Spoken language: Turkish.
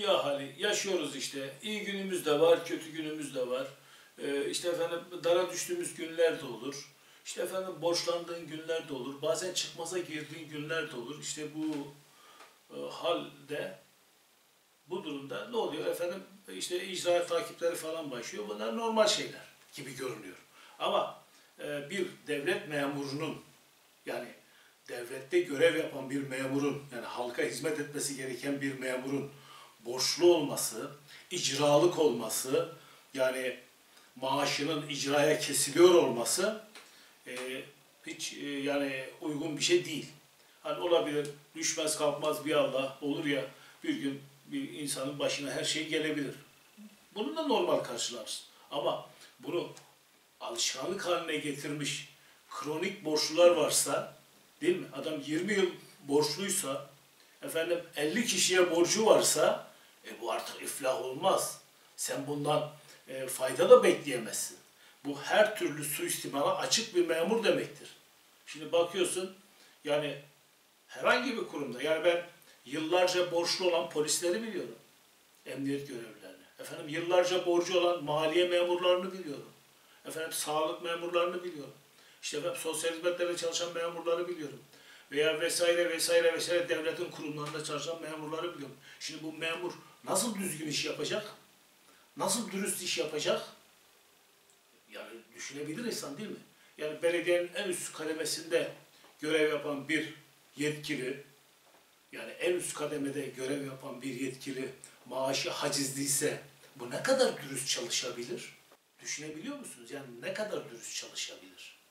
dünya hali yaşıyoruz işte. İyi günümüz de var, kötü günümüz de var. İşte efendim dara düştüğümüz günler de olur. İşte efendim borçlandığın günler de olur. Bazen çıkmaza girdiğin günler de olur. İşte bu halde, bu durumda ne oluyor efendim? İşte icra takipleri falan başlıyor. Bunlar normal şeyler gibi görünüyor. Ama bir devlet memurunun, yani devlette görev yapan bir memurun, yani halka hizmet etmesi gereken bir memurun borçlu olması, icralık olması, yani maaşının icraya kesiliyor olması hiç yani uygun bir şey değil. Hani olabilir, düşmez kalkmaz bir Allah, olur ya bir gün bir insanın başına her şey gelebilir. Bunu da normal karşılarız. Ama bunu alışkanlık haline getirmiş kronik borçlular varsa, değil mi? Adam 20 yıl borçluysa, efendim 50 kişiye borcu varsa, bu artık iflah olmaz. Sen bundan fayda da bekleyemezsin. Bu her türlü suistimala açık bir memur demektir. Şimdi bakıyorsun, yani herhangi bir kurumda, yani ben yıllarca borçlu olan polisleri biliyorum. Emniyet görevlilerini. Efendim yıllarca borcu olan maliye memurlarını biliyorum. Efendim sağlık memurlarını biliyorum. İşte ben sosyal hizmetlerde çalışan memurları biliyorum. Veya vesaire vesaire vesaire devletin kurumlarında çalışan memurları biliyorum. Şimdi bu memur nasıl düzgün iş yapacak? Nasıl dürüst iş yapacak? Yani düşünebilir insan, değil mi? Yani belediyenin en üst kademesinde görev yapan bir yetkili, yani en üst kademede görev yapan bir yetkili maaşı hacizliyse bu ne kadar dürüst çalışabilir? Düşünebiliyor musunuz? Yani ne kadar dürüst çalışabilir?